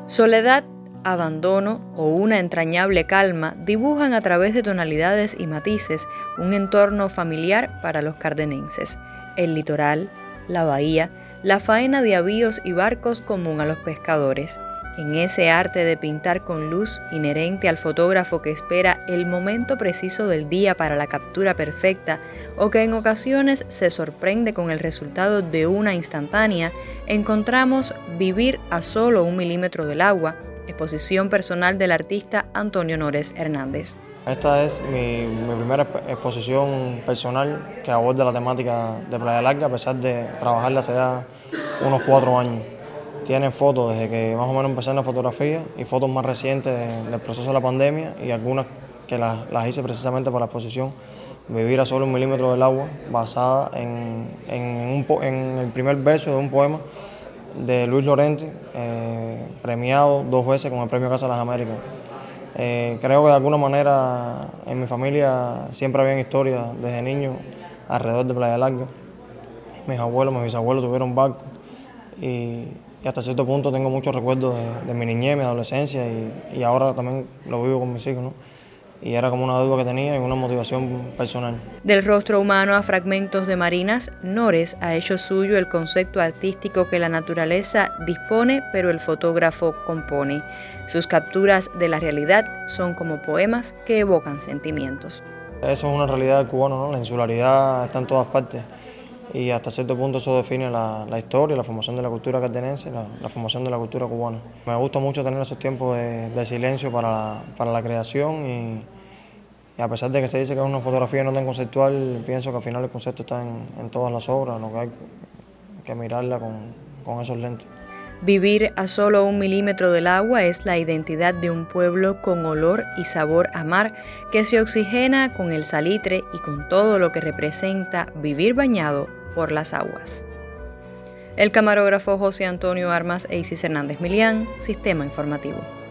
Soledad, abandono o una entrañable calma dibujan a través de tonalidades y matices un entorno familiar para los cardenenses. El litoral, la bahía, la faena de avíos y barcos común a los pescadores. En ese arte de pintar con luz inherente al fotógrafo que espera el momento preciso del día para la captura perfecta o que en ocasiones se sorprende con el resultado de una instantánea, encontramos Vivir a solo 1 milímetro del agua, exposición personal del artista Antonio Nores Hernández. Esta es mi primera exposición personal que aborda la temática de Playa Larga, a pesar de trabajarla hace ya unos 4 años. Tiene fotos desde que más o menos empecé en la fotografía y fotos más recientes del proceso de la pandemia y algunas que las hice precisamente para la exposición Vivir a solo 1 milímetro del agua, basada en el primer verso de un poema de Luis Lorente, premiado 2 veces con el Premio Casa de las Américas. Creo que de alguna manera en mi familia siempre habían historias desde niño alrededor de Playa Larga. Mis abuelos, mis bisabuelos tuvieron barcos y hasta cierto punto tengo muchos recuerdos de mi niñez, mi adolescencia y ahora también lo vivo con mis hijos, ¿no? Y era como una deuda que tenía y una motivación personal. Del rostro humano a fragmentos de marinas, Nores ha hecho suyo el concepto artístico que la naturaleza dispone, pero el fotógrafo compone. Sus capturas de la realidad son como poemas que evocan sentimientos. Eso es una realidad del cubano, ¿no? La insularidad está en todas partes y hasta cierto punto eso define la historia, la formación de la cultura cardenense, la formación de la cultura cubana. Me gusta mucho tener esos tiempos de silencio para la creación y a pesar de que se dice que es una fotografía no tan conceptual, pienso que al final el concepto está en todas las obras, lo que hay que mirarla con esos lentes. Vivir a solo 1 milímetro del agua es la identidad de un pueblo con olor y sabor a mar que se oxigena con el salitre y con todo lo que representa vivir bañado por las aguas. El camarógrafo José Antonio Armas e Isis Hernández Milián, Sistema Informativo.